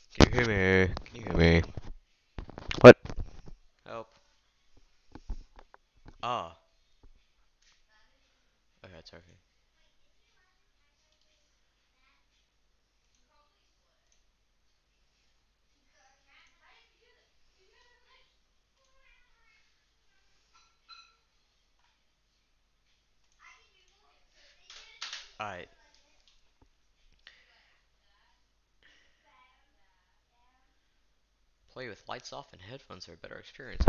Can you hear me? Can you hear me? What? Help. Ah. Okay, it's okay. Alright. Play with lights off and headphones for a better experience.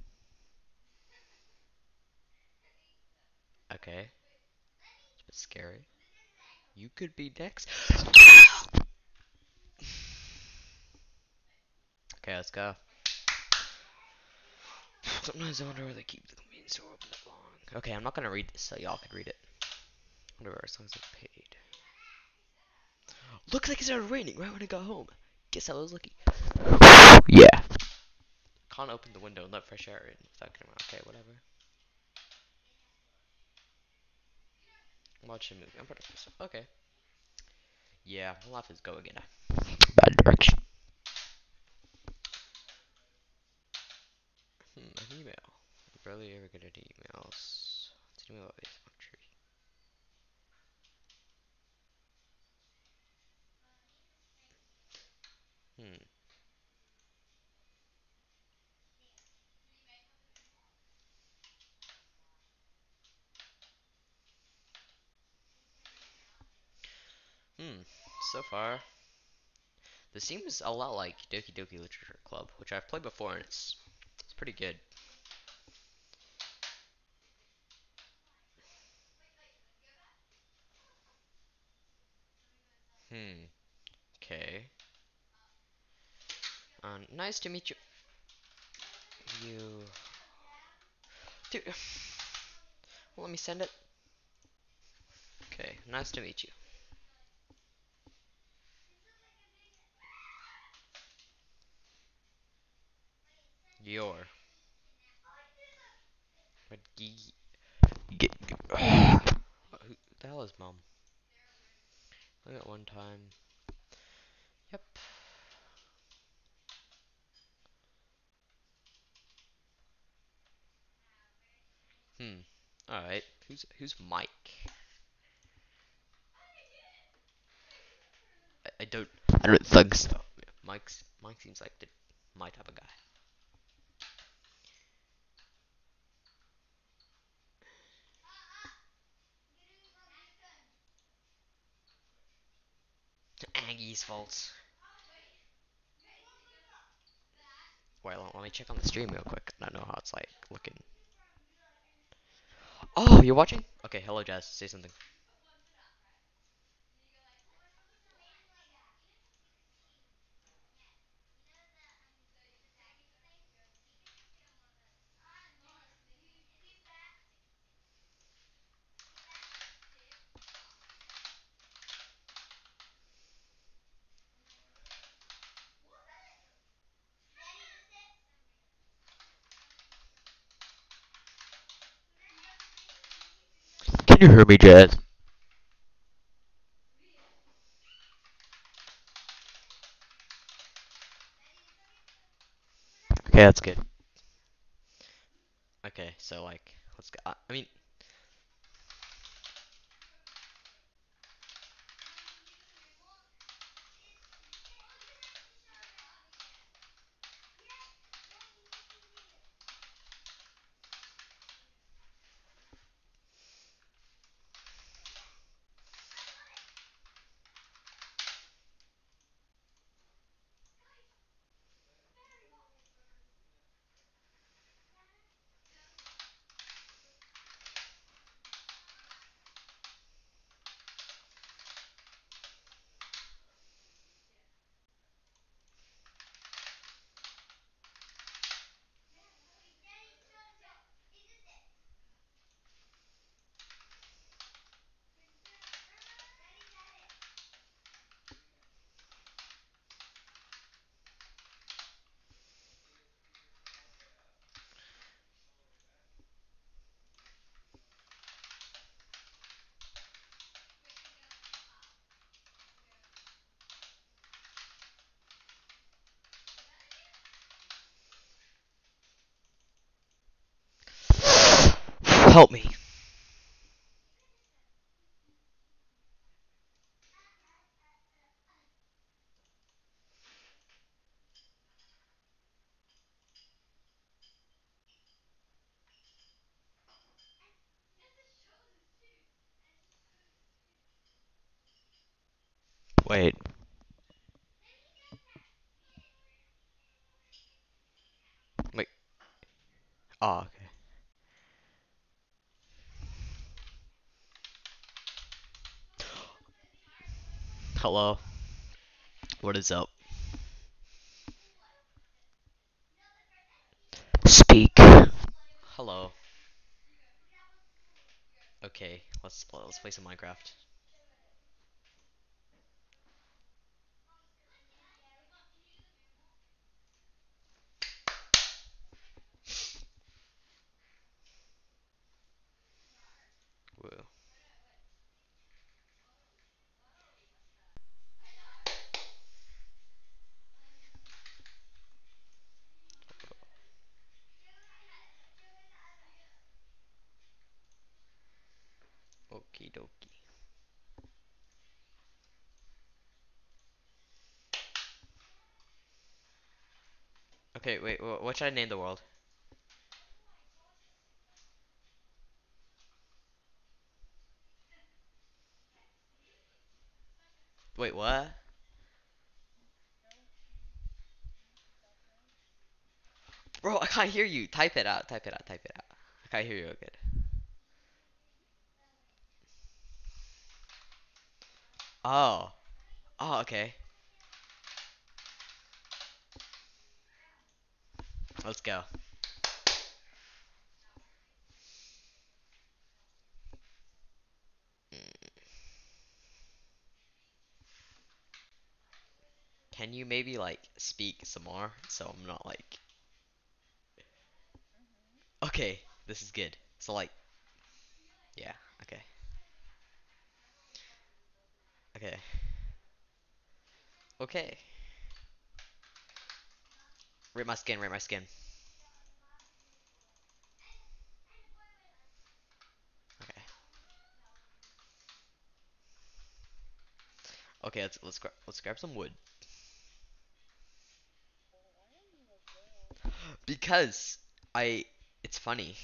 Okay. It's a bit scary. You could be next. Okay, let's go. Sometimes I wonder where they keep the convenience store open that long. Okay, I'm not gonna read this so y'all can read it. Whatever, as long as I paid. Looks like it started raining right when I got home. Guess I was lucky. Yeah. Can't open the window and let fresh air in without getting out. Okay, whatever. Watch a movie. I'm pretty pissed. Okay. Yeah, my life is going in a bad direction. An email. I barely ever get any emails. It's an email about this country. Hmm. Hmm. So far, this seems a lot like Doki Doki Literature Club, which I've played before, and it's pretty good. Hmm. Okay. Nice to meet you. You. Dude. Well, let me send it. Okay. Nice to meet you. Your. But Get. Who the hell is mom? I got one time. Yep. Hmm. All right. Who's Mike? I don't. I don't think so. Yeah, Mike seems like my type of guy. Aggie's fault. Wait, let me check on the stream real quick. I don't know how it's like looking. Oh, you're watching? Okay, hello Jazz. Say something. Can you hear me, Jazz? Okay, that's good. Okay, so like, let's go. I mean, Help me. Wait. Wait. Oh, okay. Hello. What is up? Speak. Hello. Okay, let's play some Minecraft. Woo. Okie dokie. Okay, wait. What should I name the world? Wait, what? Bro, I can't hear you. Type it out. Type it out. Type it out. I can't hear you good. Oh. Oh, okay. Let's go. Mm, Can you maybe like speak some more so I'm not like okay, this is good. So like yeah, okay. Okay. Okay. Rate my skin, rate my skin. Okay. Okay, let's grab some wood. Because I it's funny.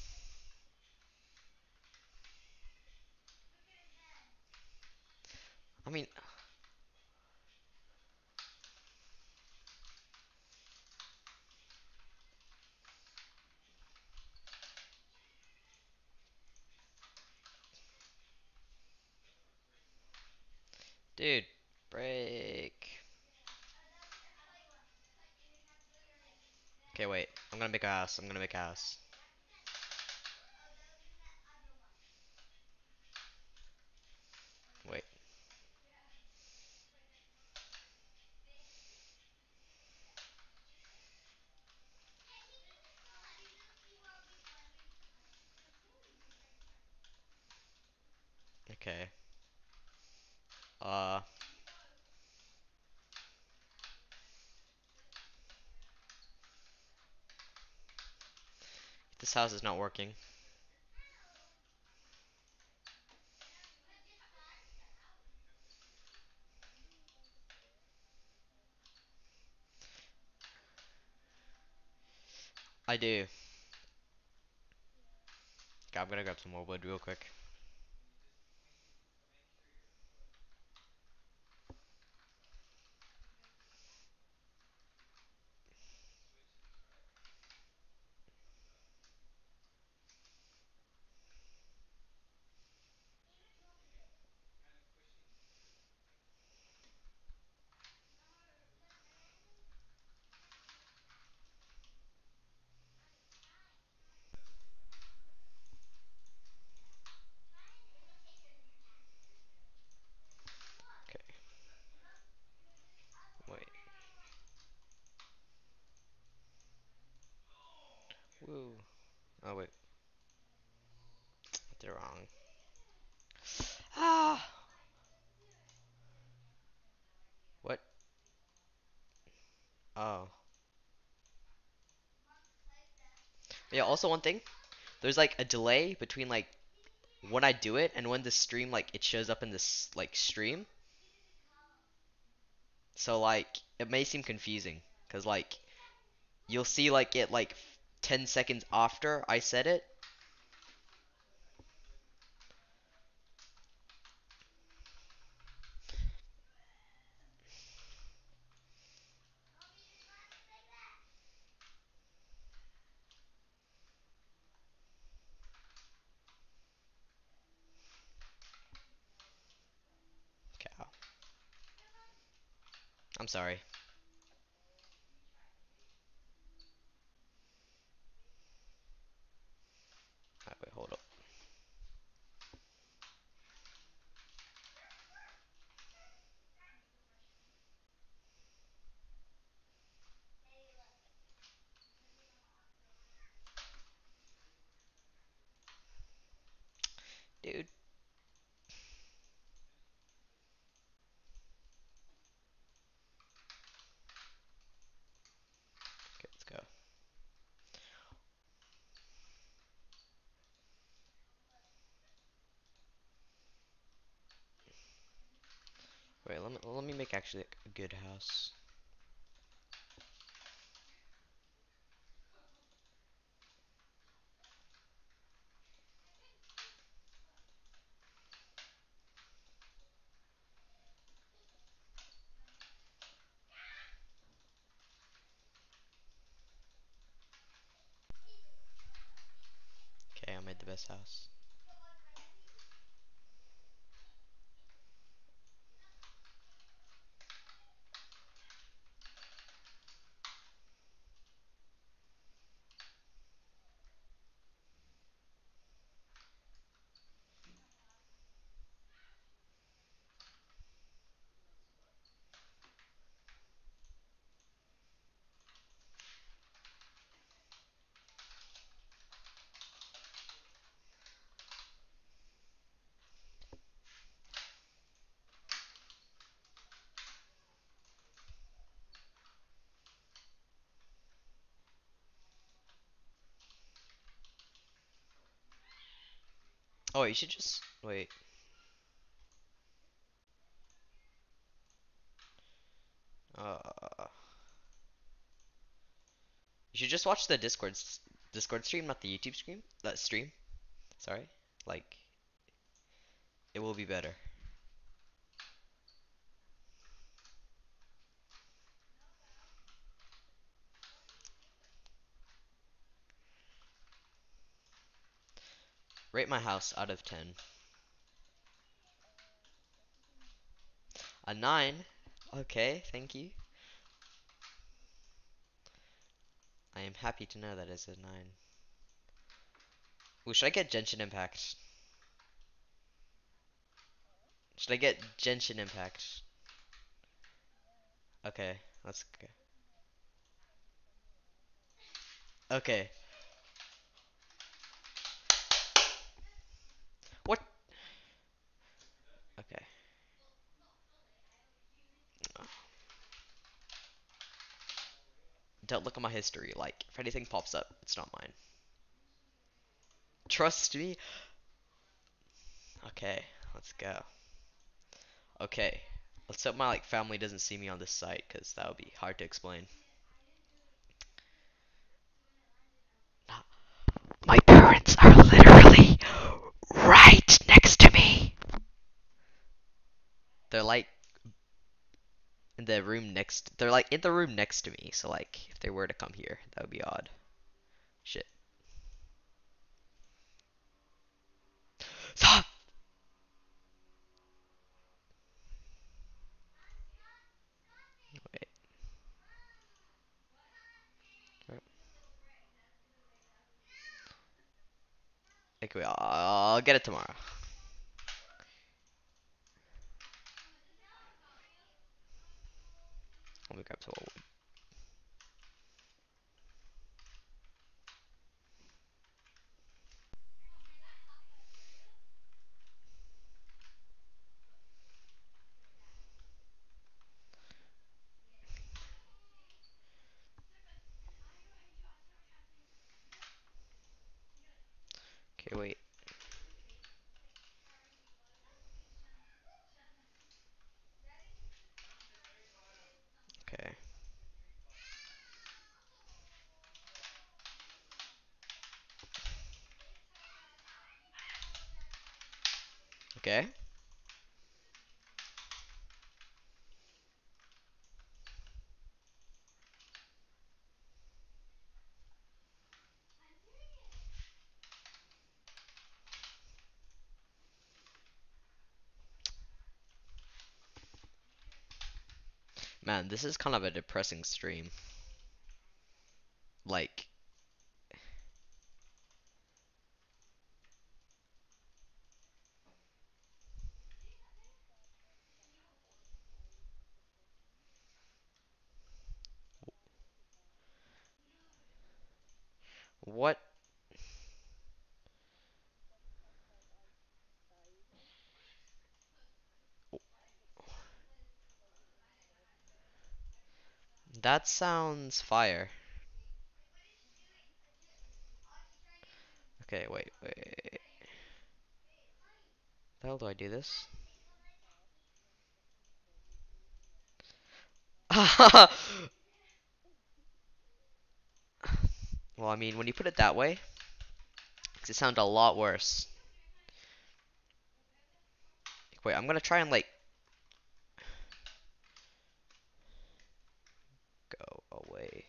I mean, dude, break. Okay, wait. I'm gonna make a house. I'm gonna make a house. Wait. Okay. Uh, this house is not working. I do. Okay, I'm gonna grab some more wood real quick. Okay. Wait. Woo. Oh wait. They're wrong. Ah. What? Oh. Yeah. Also, one thing. there's like a delay between like when I do it and when the stream like it shows up in this like stream. So like it may seem confusing because like you'll see like it like 10 seconds after I said it. Cow. I'm sorry. Alright, wait, hold up. Dude. Okay, let's go. Wait, let me make actually a good house. Okay, I made the best house. Oh, you should just wait. Uh, you should just watch the Discord stream, not the YouTube stream. That stream. Sorry. Like it will be better. Rate my house out of 10. A 9. Okay, thank you. I am happy to know that it's a 9. Ooh, should I get Genshin Impact? Should I get Genshin Impact? Okay, let's go. Okay. What? Okay. Don't look at my history. Like, if anything pops up, it's not mine. Trust me. Okay, let's go. Okay. Let's hope my like family doesn't see me on this site, cause that would be hard to explain. My parents are literally right next to me. They're like in the room next. They're like in the room next to me. So like, if they were to come here, that would be odd. Shit. Stop. Wait. Okay, wait, I'll get it tomorrow. Let me grab some wood. Okay, wait. Okay. Okay. Man, this is kind of a depressing stream. Like, what? That sounds fire. Okay, wait. How the hell do I do this? Well, I mean, when you put it that way, makes it sound a lot worse. Wait, I'm gonna try and like go away.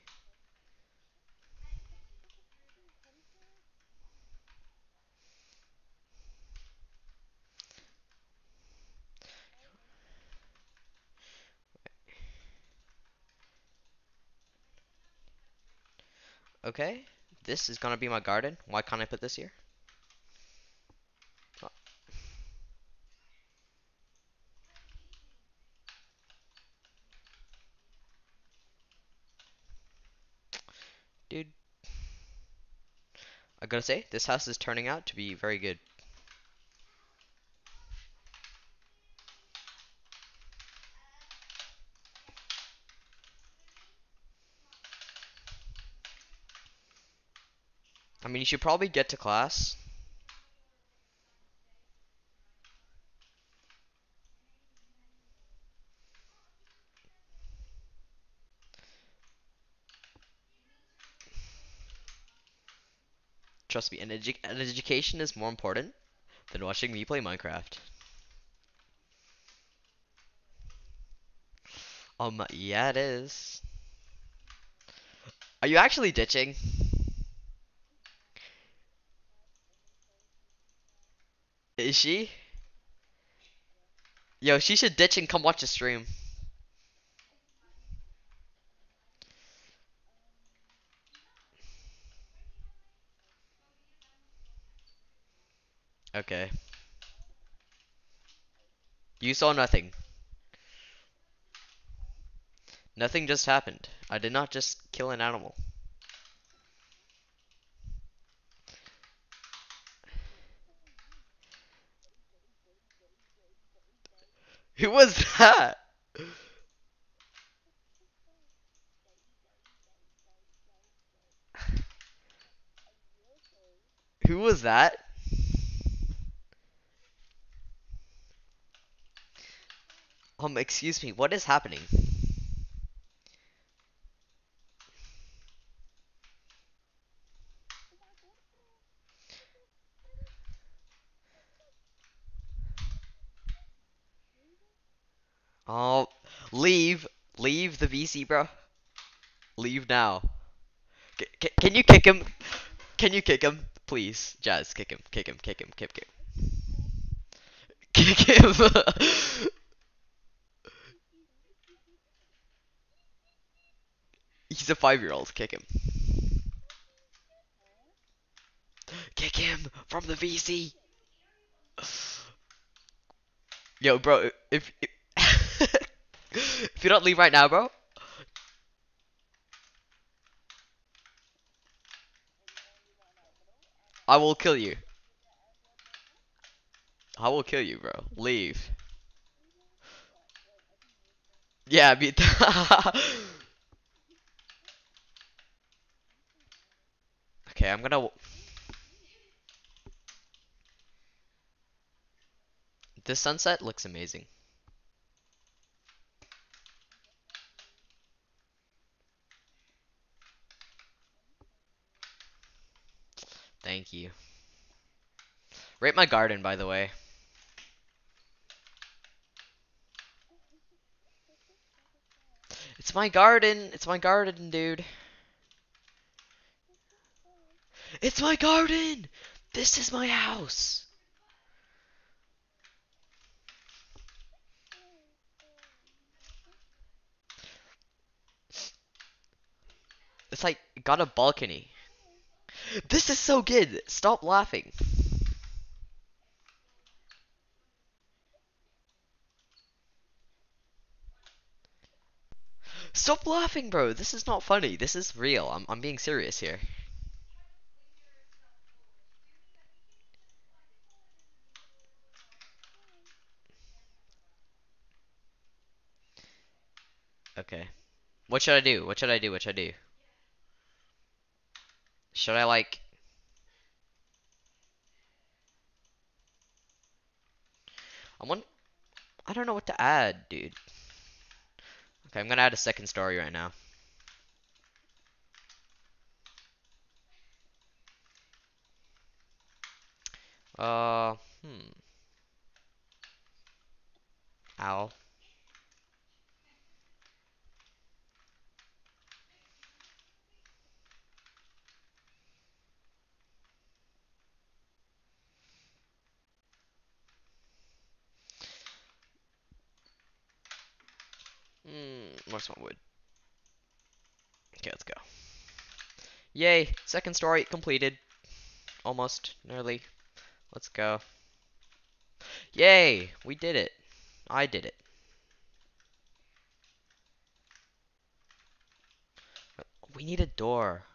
Okay, this is gonna be my garden. Why can't I put this here? Oh, dude, I gotta say, this house is turning out to be very good. I mean, you should probably get to class. Trust me, an education is more important than watching me play Minecraft. Yeah, it is. Are you actually ditching? Is she? Yo, she should ditch and come watch the stream. Okay. You saw nothing. Nothing just happened. I did not just kill an animal. Who was that? Who was that? Excuse me, what is happening? Oh, leave. Leave the VC, bro. Leave now. Can you kick him? Can you kick him? Please, Jazz, kick him. Kick him. Kick him. Kick him. Kick him. He's a 5-year-old. Kick him. Kick him from the VC. Yo, bro, if if you don't leave right now, bro, I will kill you. I will kill you, bro. Leave. Yeah, me. Okay, I'm gonna. This sunset looks amazing. Thank you. Rate my garden, by the way. It's my garden. It's my garden, dude. It's my garden. This is my house. It's like got a balcony. This is so good. Stop laughing. Stop laughing, bro. This is not funny. This is real. I'm being serious here. Okay. What should I do? What should I do? What should I do? Should I like I want I don't know what to add, dude. Okay, I'm gonna add a second story right now. Uh, hmm. Ow. Where's my wood? Okay, let's go. Yay! Second story completed. Almost. Nearly. Let's go. Yay! We did it. I did it. We need a door.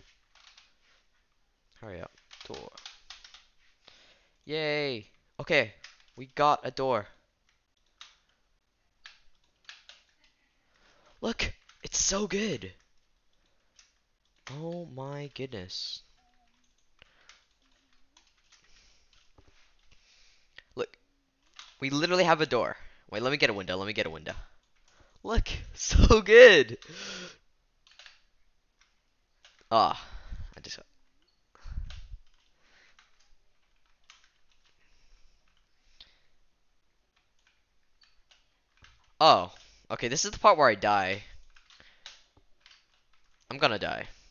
Hurry up. Door. Yay! Okay, we got a door. Look! It's so good! Oh my goodness. Look, we literally have a door. Wait, let me get a window. Let me get a window. Look, so good! Ah, I just. Oh, okay, this is the part where I die. I'm gonna die.